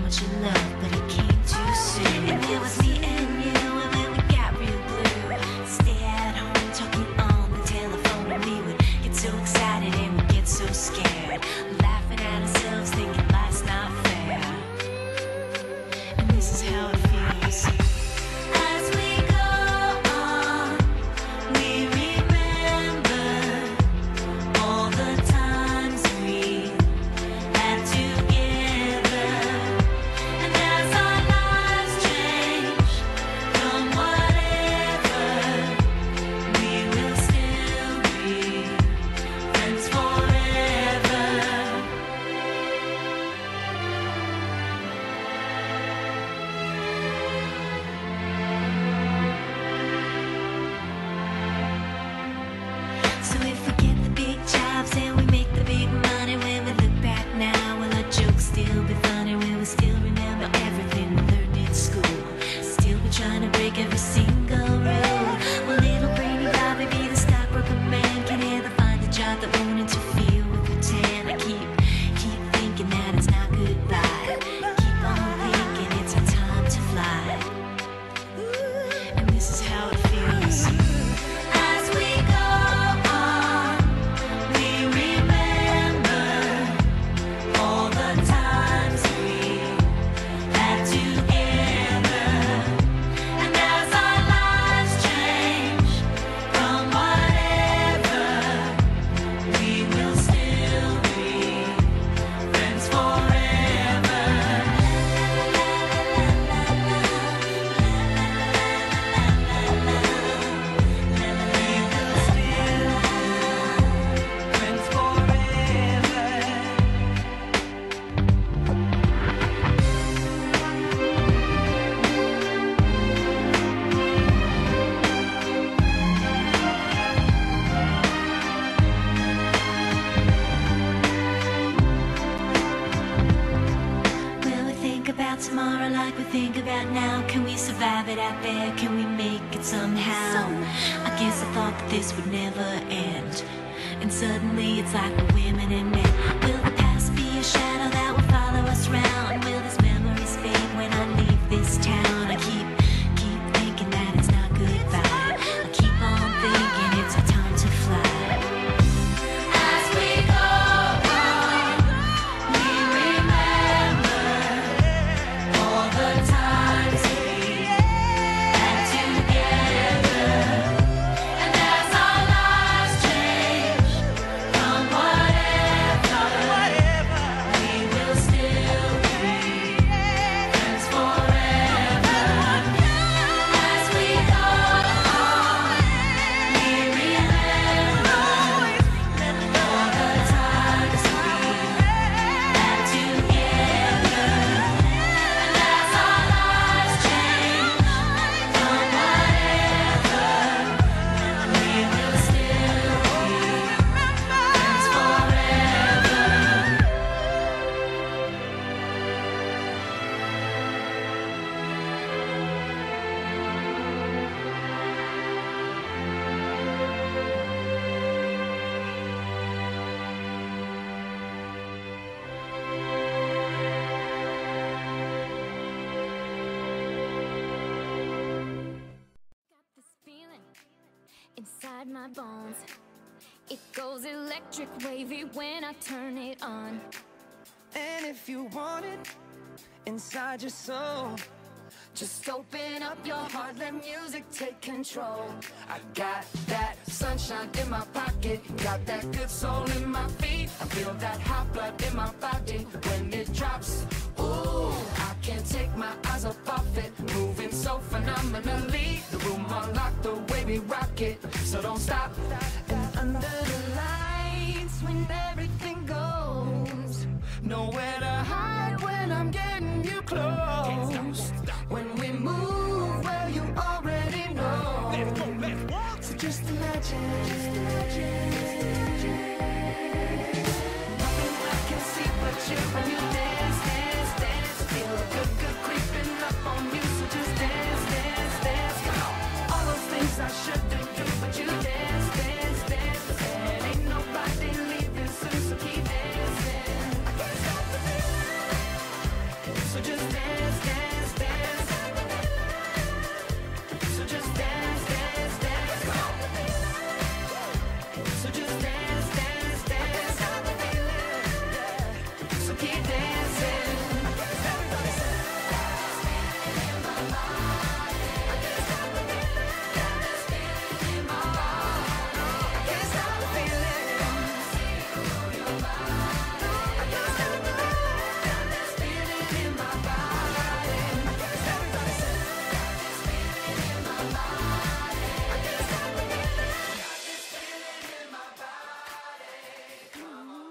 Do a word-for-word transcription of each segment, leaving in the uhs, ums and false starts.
much you love, but it came too soon. And it was me and you, and then we got real blue. Stay at home talking on the telephone, and we would get so excited and we'd get so scared, laughing at ourselves, thinking life's not fair. And this is how it feels. As we go on, we remember all the times we had together. And as our lives change from whatever, we will still be friends forever. So if we get the big jobs and we make the big money, when we look back now, will our jokes still be funny? Will we still remember everything we learned in school? Still be trying to break every single rule? Will little brainy Bobby be the stockbroker man? Can he ever find a job that won't interfere with the tan? I keep, keep thinking that it's not goodbye. Keep on thinking it's our time to fly. And this is how it feels. As we go on, we remember all the times we had together. And as our lives change from whatever, we will still be friends forever. We will still friends forever. Will we think about tomorrow like we think about now? Can we survive it out there? Can we make it somehow? I guess I thought that this would never end, and suddenly it's like we're women and men. Will the past be a shadow that will follow us round? Will these memories fade when I leave this town? I keep, keep thinking that it's not goodbye. I keep on thinking it's our time to fly. As we go on, we remember all the times we had together. And as our lives change from whatever, we will still be friends forever. As we go on, we remember all the times we had together. And as our lives change from whatever, we will still be friends forever. Got this feeling inside my bones. It goes electric wavy when I turn it on. And if you want it inside your soul, Just open up your heart, let music take control. I got that sunshine in my pocket, got that good soul in my feet. I feel that hot blood in my body when it drops. Ooh, I can't take my eyes off of it, moving so phenomenally. The room unlocked the way we rock it, so don't stop. And under the lights, when everything goes, nowhere to hide when I'm getting you close. When we move, well, you already know. So just imagine, just imagine. Nothing I can see but you when you dance, dance, dance. Feel a good, good creeping up on you. So just dance, dance, dance. Come on. All those things I shouldn't do, but you dance, dance, dance. And ain't nobody leaving soon, so keep dancing. I can't stop the feeling. So just dance, dance, dance. So just dance, dance, dance. So just dance, dance, dance. So keep dancing. Everybody say, in my body. I can't stop the feeling. Got this feeling in my body. I can't stop the feeling. Your body. I can't stop the feeling. Got this feeling in my body. Everybody say, got this feeling in my body. I can't stop the feeling. Got this feeling in my body. Come on.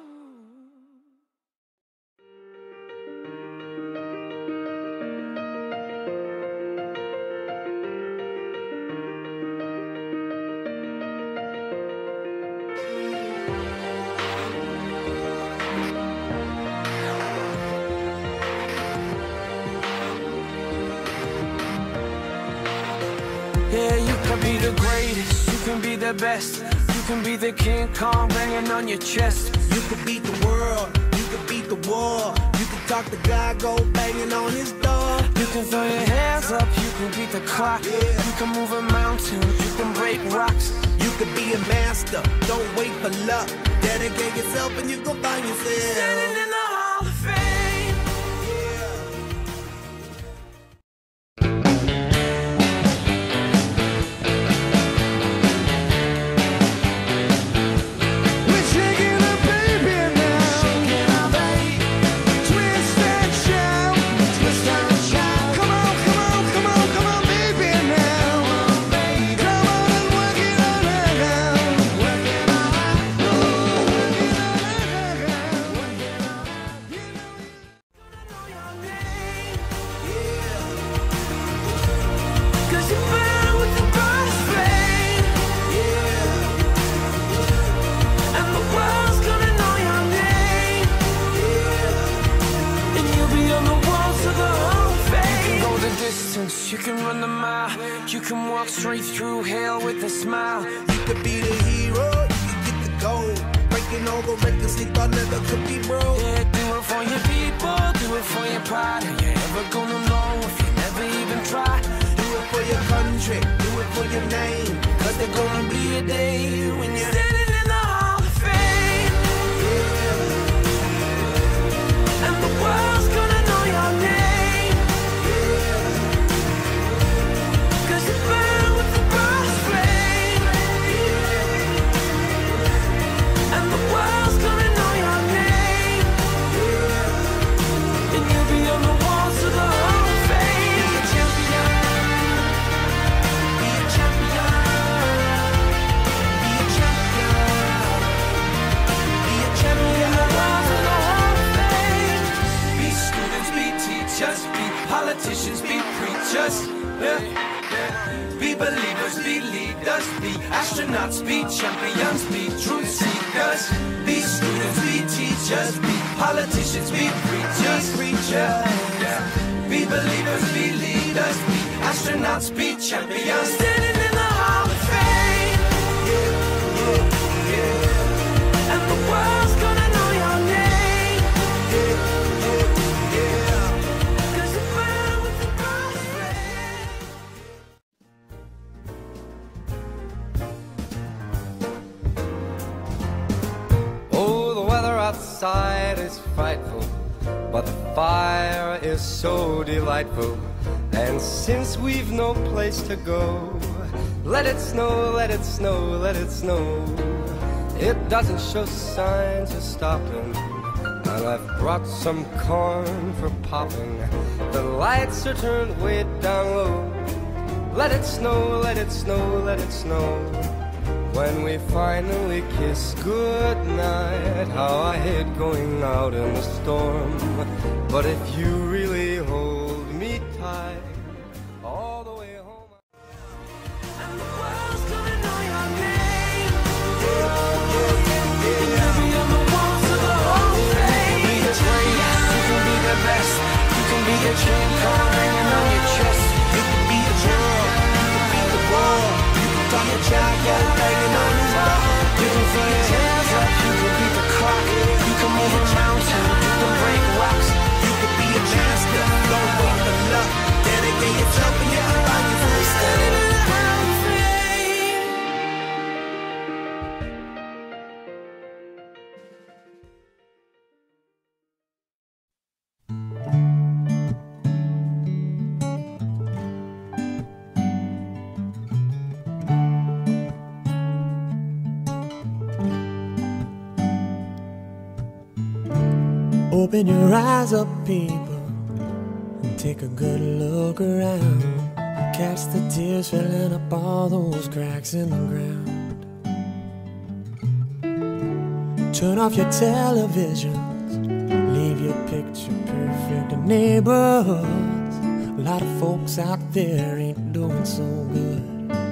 Yeah, you can be the greatest, you can be the best, you can be the King Kong banging on your chest. You could beat the world, you could beat the war. You could talk to God, go banging on his door. You can throw your hands up, you can beat the clock. Yeah. You can move a mountain, you can break rocks. You could be a master, don't wait for luck. Dedicate yourself and you gon' find yourself. Standing in the Hall of Fame. We're shaking up, baby, now. Shaking up, baby. Twist and shout, twist and shout. Come on, come on, come on, come on, baby, now. Come on and work it on her now. Work it on her. Ooh, work it on her now. Work it on her. You know you Know your name, yeah. cause you burn with the brightest flame. Yeah, And the world's gonna know your name. yeah. And you'll be on the walls of the Hall of Fame. You can go the distance, you can run the mile. You can walk straight through hell with a smile. You could be the hero, you could get the gold. Breaking all the records they thought never could be broke. Yeah, do it for your people, do it for your pride. Are you ever gonna know if you never even try? Do it for your country, do it for your name. Cause there's gonna be a day when you're standing in the Hall of Fame. And the world's gonna know your name. Cause you burn with the brightest flame. And the world's gonna know your name. And you'll be on the walls of the Hall of Fame. Be a champion, be a champion, be a champion, be a champion. Be students, be teachers, be politicians, be preachers. Yeah, yeah. Be believers, be leaders, be astronauts, be champions, be truth seekers. Be students, be teachers, be politicians, be preachers, preachers. Yeah. Be believers, be leaders, be astronauts, be champions. Standing in the Hall of Fame. And the world's gonna know your name. Cause you burn with the brightest flame. Oh, the weather outside is frightful, but the fire is so delightful. And since we've no place to go, let it snow, let it snow, let it snow. It doesn't show signs of stopping, and I've brought some corn for popping. The lights are turned way down low. Let it snow, let it snow, let it snow. When we finally kiss goodnight, how I hate going out in the storm. But if you really hold me tight all the way home. And the world's gonna know your name. And you'll be on the walls of the Hall of Fame. You can be the greatest, you can be the best. You can be the King Kong hanging on your chest. You could be a girl, you could beat the world. You could talk a giant banging on his door. You can throw your hands up, you can beat the clock. You can move a mountain, you can break rocks. You could be a master, Open your eyes up, people, and take a good look around. Catch the tears filling up all those cracks in the ground. Turn off your televisions, leave your picture perfect neighborhoods. A lot of folks out there ain't doing so good.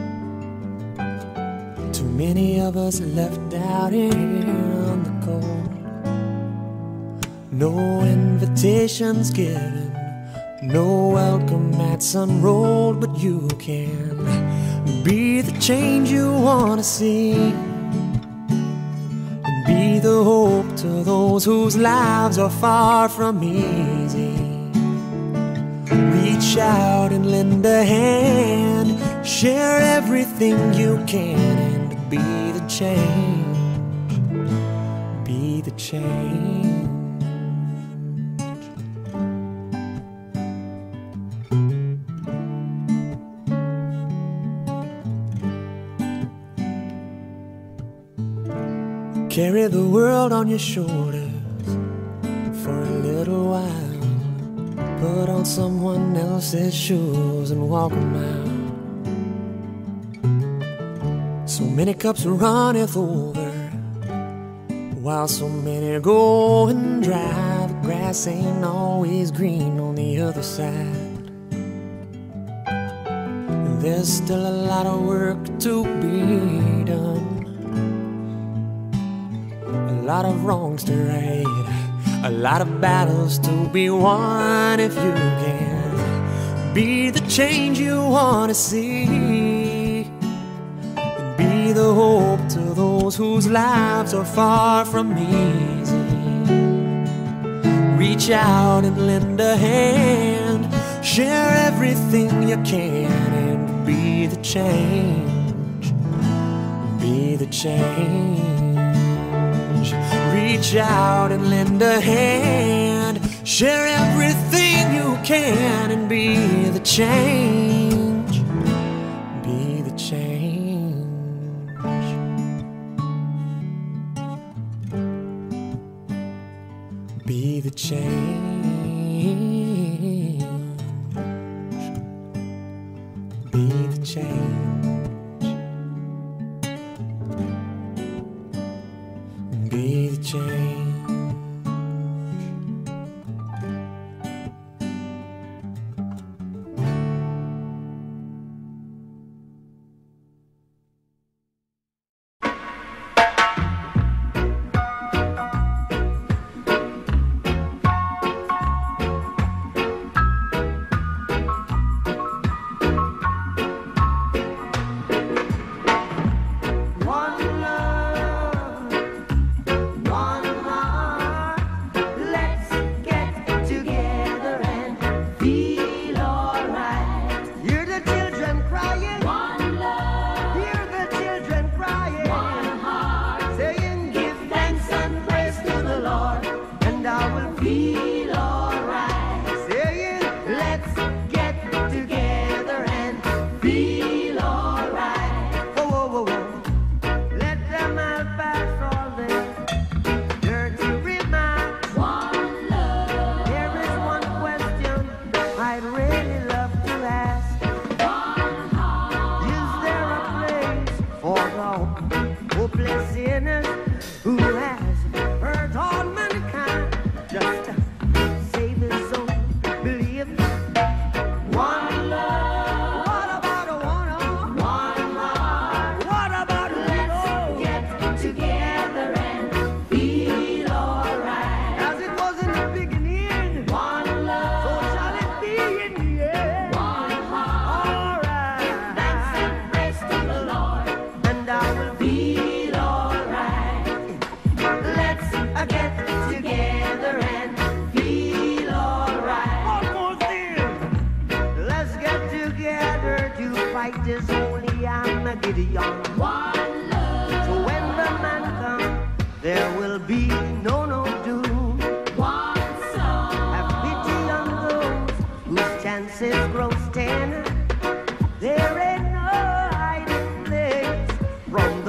Too many of us left out here on the cold. No invitations given, no welcome mats unrolled, but you can be the change you wanna see, and be the hope to those whose lives are far from easy. Reach out and lend a hand, share everything you can, and be the change, be the change. Carry the world on your shoulders for a little while. Put on someone else's shoes and walk them out. So many cups runneth over, while so many going dry. The grass ain't always green on the other side. And there's still a lot of work to be done, a lot of wrongs to right, a lot of battles to be won. If you can be the change you want to see, and be the hope to those whose lives are far from easy. Reach out and lend a hand, share everything you can, and be the change, be the change. Reach out and lend a hand, share everything you can, and be the change, be the change. Be the change, be the change, be the change.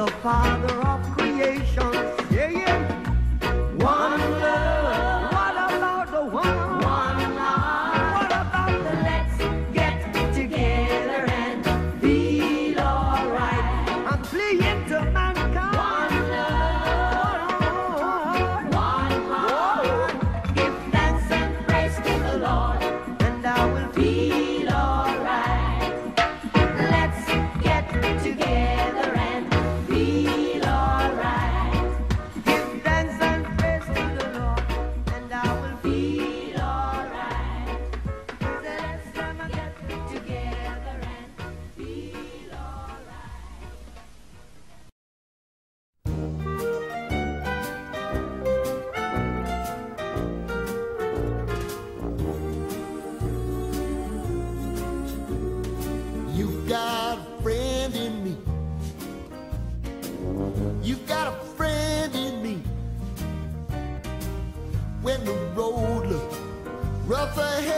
Father of creation, yeah, yeah. One love, what a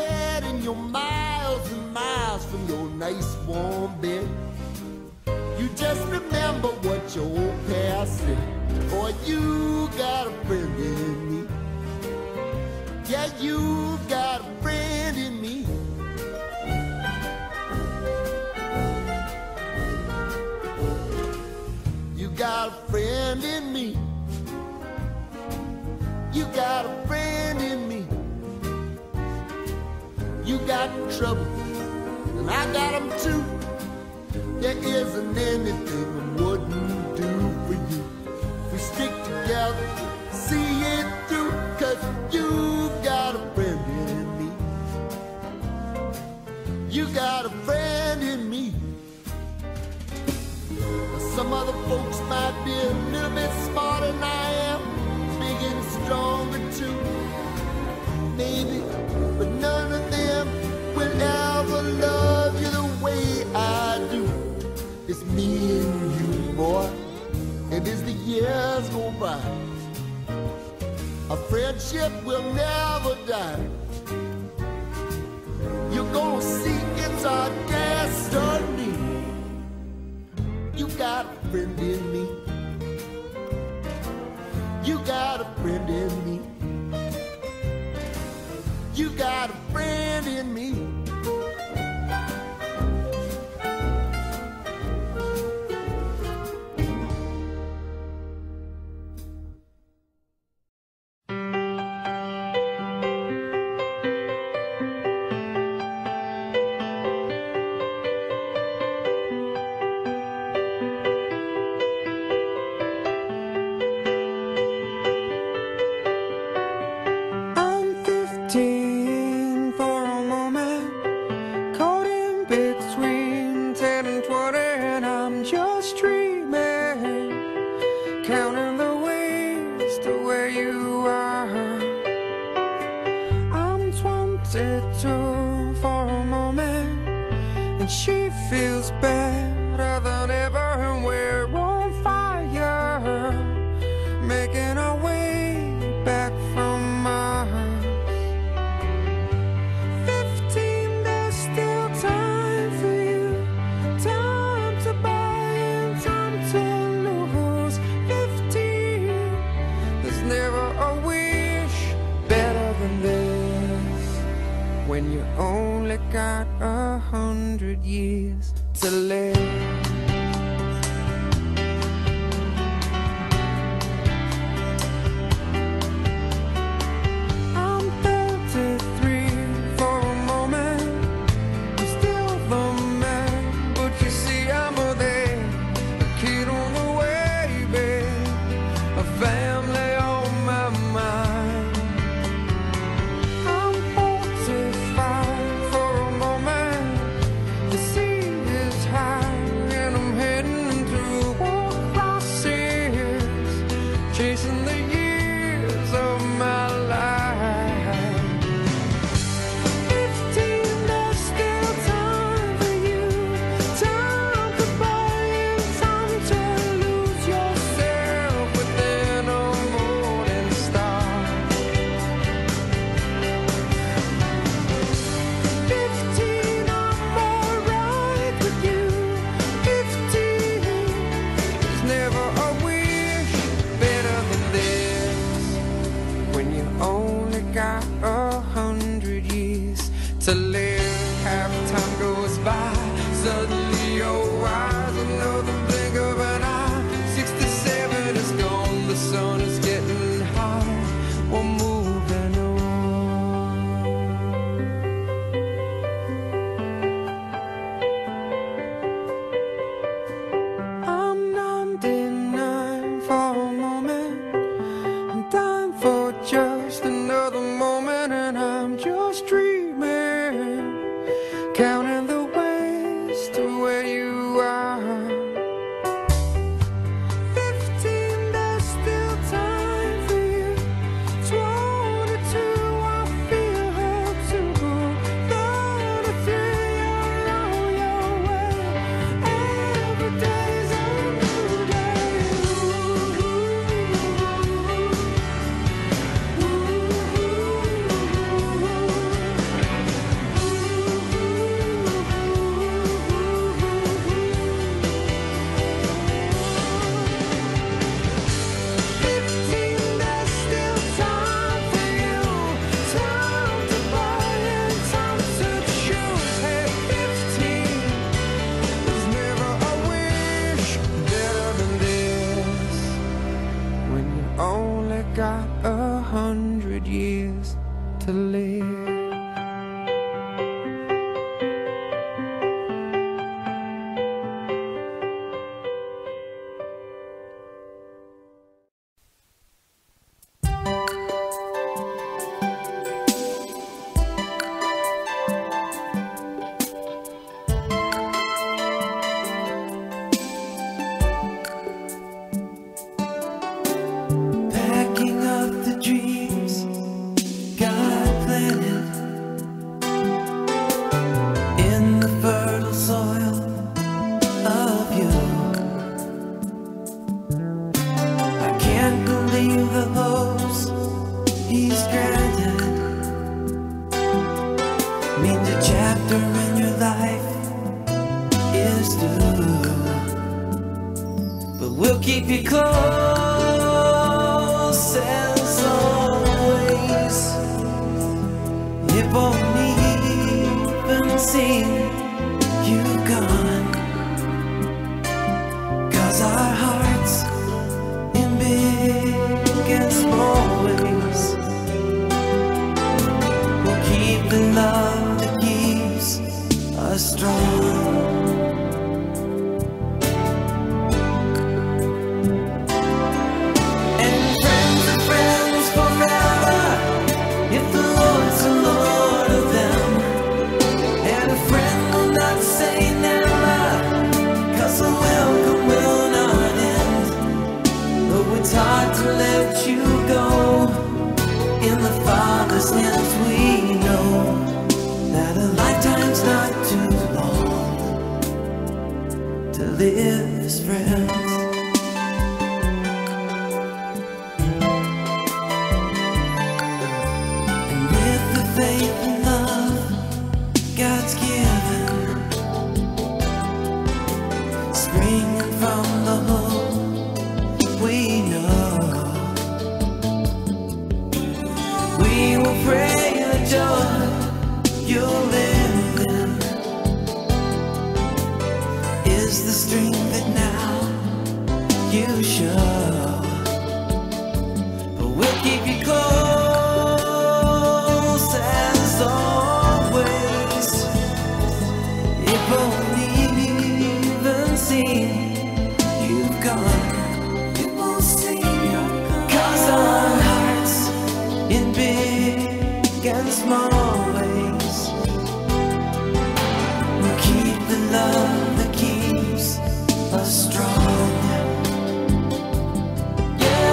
bed and you're miles and miles from your nice warm bed. You just remember what your old past said. Boy, you got a friend in me. Yeah, you got a friend in me. You got a friend in me. You got a friend in me. You got trouble, and I got them too. There isn't anything I wouldn't do for you. If we stick together, see it through, 'cause you got a friend in me. You got a friend in me. Some other folks might be a little bit smarter than I am, big and stronger too, maybe, but none of them will ever love you the way I do. It's me and you, boy, and as the years go by, our friendship will never die. You're gonna see it's our destiny. You got a friend in me. You got a friend in me. You got a friend in me. The chapter in your life is through, but we'll keep you close as always. It won't even seem you gone, 'cause our hearts in big and small ways will keep the love that keeps us strong. And friends are friends forever if the Lord's the Lord of them. And a friend will not say never, 'cause the welcome will not end. Though it's hard to let you go, in the Father's hands we know that a lifetime's not too long to live as friends. And with the faith and love God's given, springing from the hope we know, we will pray the joy you'll live in is the strength that now you show. But we'll keep you close as always. It won't even seem you've gone. It won't seem you're gone, 'cause our hearts in big and small ways will keep the love that keeps us strong. Yeah,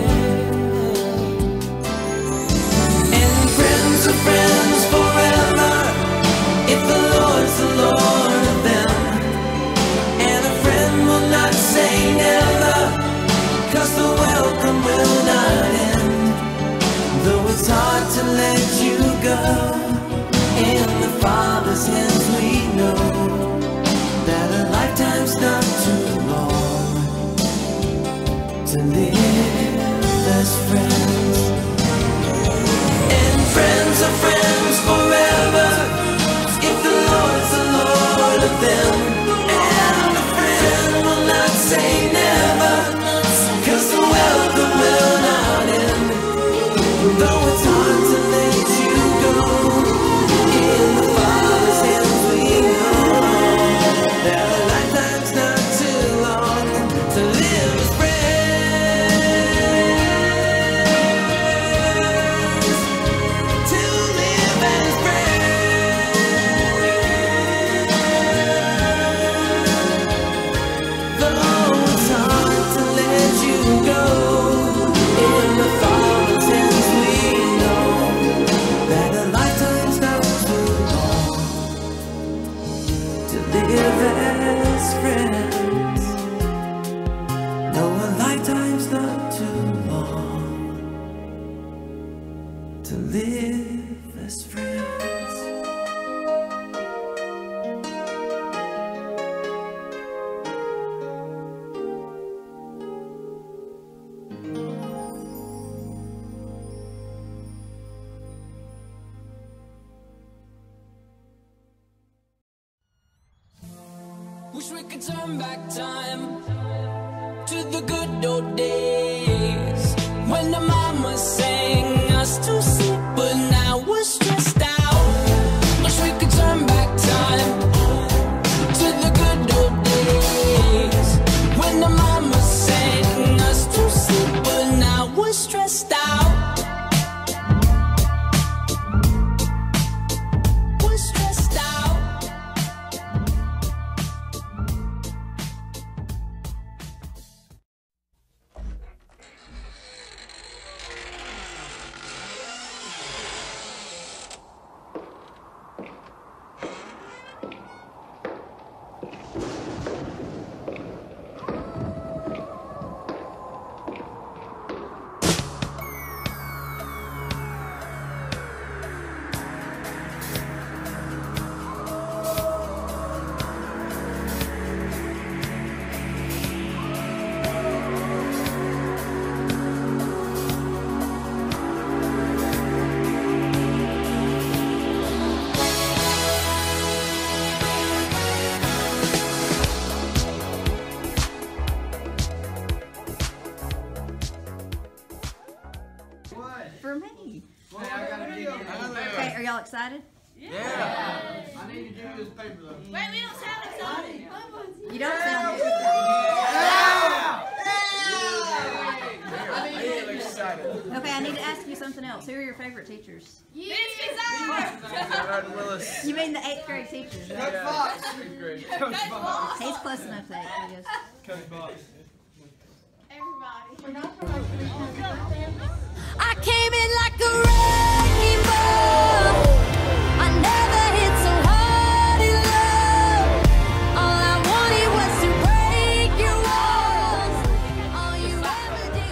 yeah. And friends are friends forever if the Lord's the Lord of them. And a friend will not say never, 'cause the welcome will not end. Though it's hard to let you go, in the Father's hands we know that a lifetime's not too long to live as friends. And friends are friends forever if the Lord's the Lord of them. And a friend will not say never, 'cause the welcome will not end. Though it's hard to let you go, in the Father's hands we know that a lifetime's not too long to live as friends. To live as friends. Though it's hard to let you go, in the Father's hands we know that a lifetime's not too long to live as friends. No, a lifetime's not too long to live as friends. Wish we could turn back time to the good old days when the mama sang us to sleep, but now we're stressed out. Wish we could turn back time to the good old days when the mama sang us to sleep, but now we're stressed out. We're stressed out. excited? Yeah. I need to give you this paper though. Wait, we don't sound excited. You don't sound Yeah. I am excited. Okay, I need to ask you something else. Who are your favorite teachers? Miss Kizzire. Willis. You mean the eighth grade teachers, right? Coach Fox. Eighth grade. Coach Fox. He's close enough to eight, I guess. Coach Fox. Everybody. I came in like a wrecking ball. I never hit so hard in love. All I wanted was to break your walls. All you ever did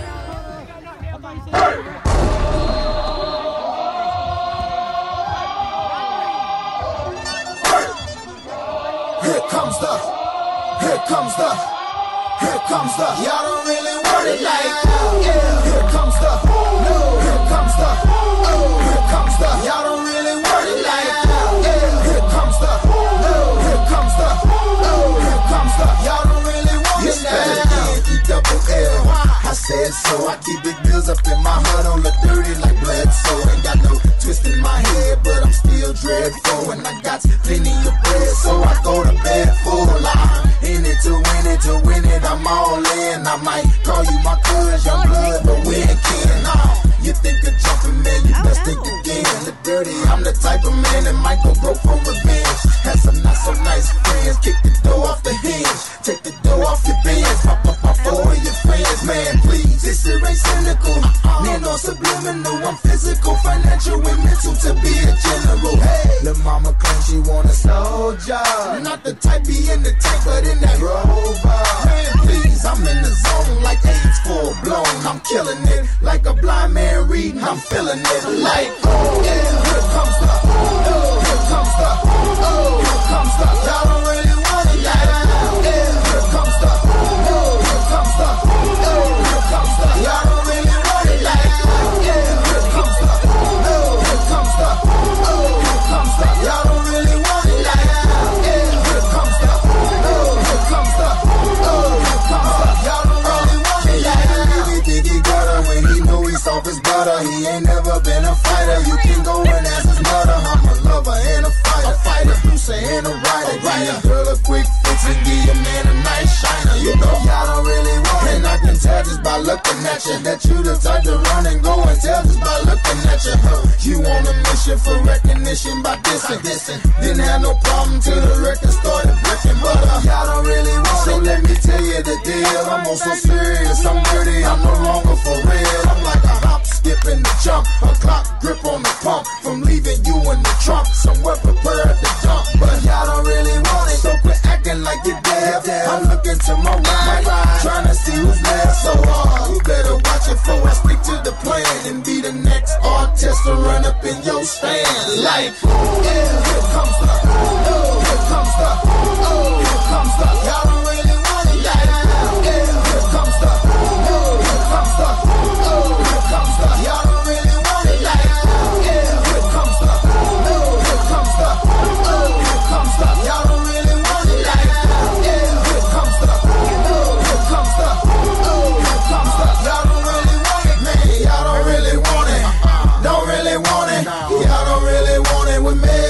Here comes the, here comes the, here comes the. Y'all don't really want it like that. Yeah. Here comes the, no. Here comes the, oh. Here comes the. Y'all don't really want it like that. Yeah. Here comes the, no. Here comes the, oh. Here comes the. Y'all don't really want it like that. E double L. I said so. I keep big bills up in my heart on the dirty like blood. So ain't got no twist in my head, but I'm still dreadful. And I got plenty of bread, so I go to bed full. I'm in it to win it, to win it. I'm all in. I might call you my cuz, young blood, but we ain't kin. Nah, you think of jumping, man, you best think again. The dirty, I'm the type of man that might go broke for revenge. Had some not so nice friends, kick the door off the hinge, take the door off your bands, pop up off all of your fans, man, please. This shit ain't cynical, man, no subliminal. I'm physical, financial, and mental to be a general. Hey, the mama claims she want a soldier, not the type be in the tank, but in that rover. Man, please, I'm in the zone like AIDS full blown. I'm killing it like a blind man reading. I'm feeling it like, oh yeah. Here comes the, oh, here comes the, oh, here comes the. Y'all don't really want it like that. Yeah, here comes the, oh, here comes the, oh, here comes the. Y'all don't really want it like that. Yeah, here comes the, oh, here comes the, oh, here comes the. Y'all don't really want it like that. Yeah, here comes the, oh, here comes the, oh, here comes the. Y'all don't really want it like that. He think he got her when he know he's off his butter. He ain't never been a fighter. You can go and ask his mother. I'm a lover and a fighter. A fighter, producer and a writer. Give your girl a quick fix and give your man a nice shiner. You know y'all don't really want it. And I can tell just by looking at you that you the type to run and go and tell just by looking at you. You on a mission for recognition by dissing. Didn't have no problem till the record started breaking. But uh, y'all don't really want it. So let me tell you the deal. I'm on so serious, I'm dirty, I'm no longer for real. I'm like a hop, skip and the jump, a clock grip on the pump. From leaving you in the trunk, somewhere prepared to dump. But y'all don't really want it, so quit acting like you're dead. I'm looking to my right, trying to see who's left. So uh, you better watch it before I stick to the plan and be the next artist to run up in your stand. Like, yeah, here comes the, oh, here comes the, oh, here comes the. Y'all don't really want it like that. Yeah, here comes the, oh, here comes the, oh, here comes the. Y'all don't really want it like that. Yeah, here comes the, oh, here comes the, oh, here comes the. Y'all don't really want it like that. Yeah, here comes the, oh, here comes the, oh, here comes the. Y'all don't really want it, man. Y'all don't really want it. Don't really want it. Y'all don't really want it with me.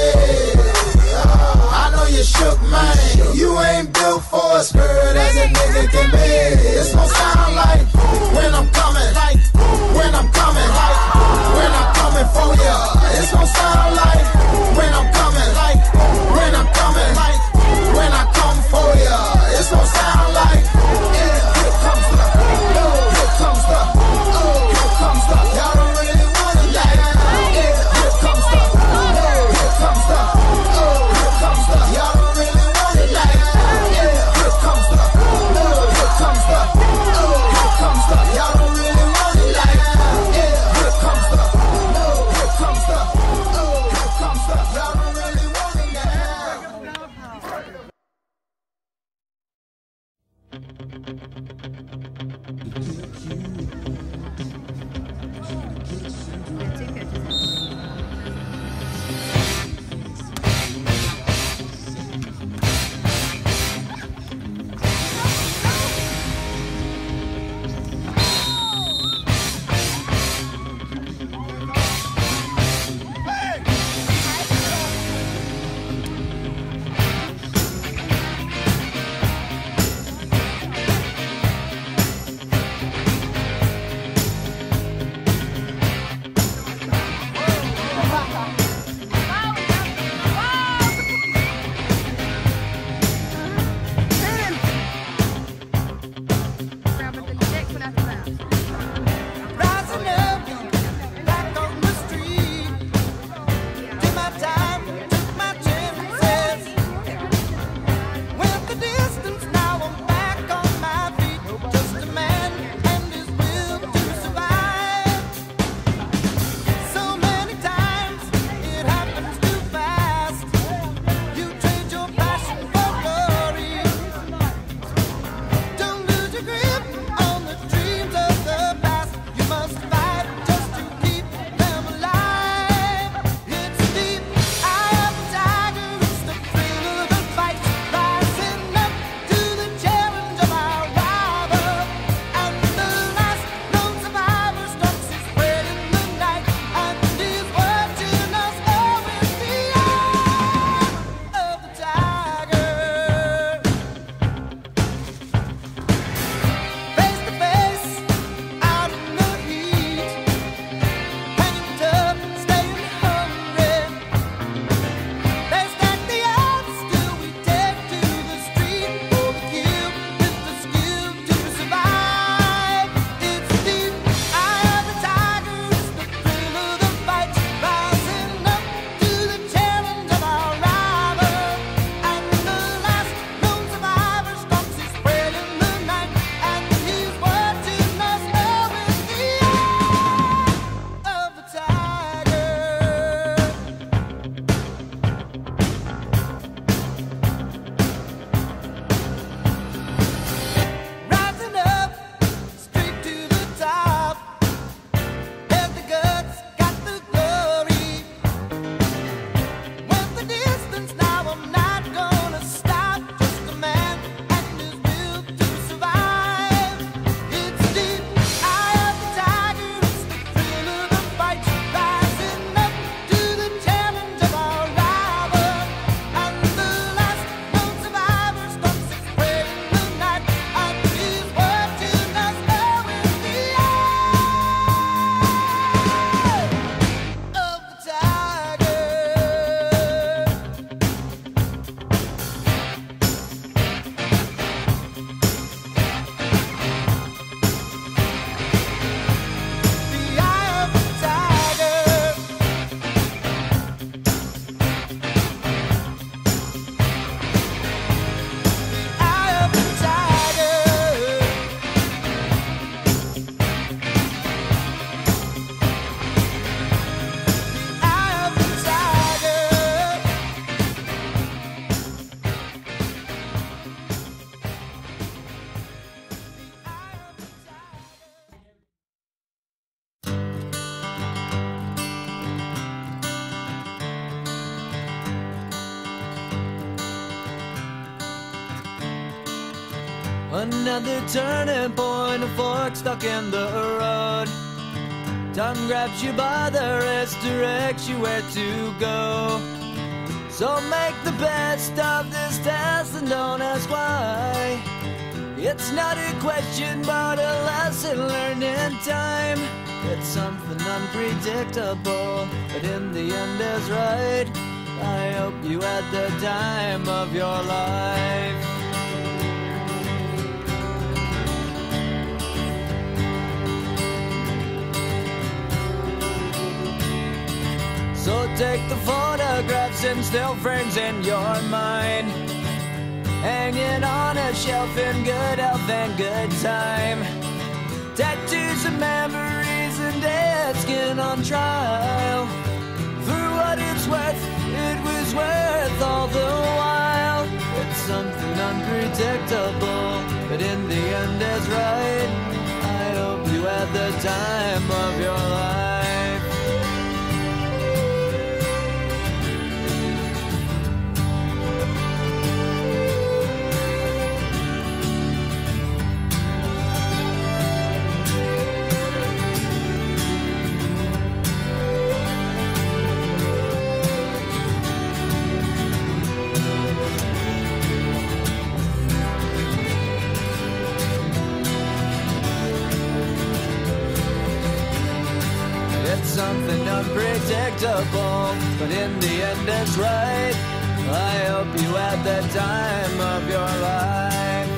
I know you shook, man. You ain't built for a skirt as a nigga can be. It's gon' sound like when I'm coming, like when I'm coming, like when I'm coming for ya. It's gon' sound like when I'm coming, like when I'm coming, like when I come for ya. It's gon' sound like, yeah, here comes the, oh, here comes the, oh, here comes the. Y'all don't really want it like that. Yeah, here comes the, oh, here comes the, oh, here comes the. Y'all don't really want it like that. Yeah, here comes the, oh, here comes the, oh, here comes the. Y'all don't really want it like that. Yeah, here comes the, oh, here comes the, oh, here comes the. Y'all don't really want Another turning point, a fork stuck in the road. Time grabs you by the wrist, directs you where to go. So make the best of this test and don't ask why. It's not a question but a lesson learned in time. It's something unpredictable, but in the end is right. I hope you had the time of your life. So take the photographs and still frames in your mind, hanging on a shelf in good health and good time. Tattoos and memories and dead skin on trial. For what it's worth, it was worth all the while. It's something unpredictable, but in the end is right. I hope you had the time of your life. Something unpredictable, but in the end it's right. I hope you had the time of your life.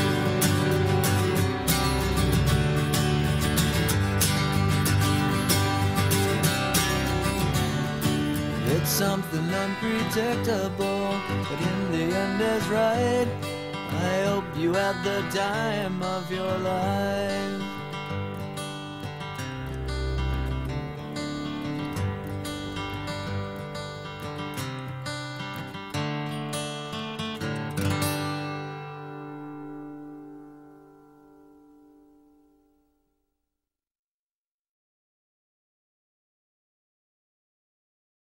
It's something unpredictable, but in the end is right. I hope you had the time of your life.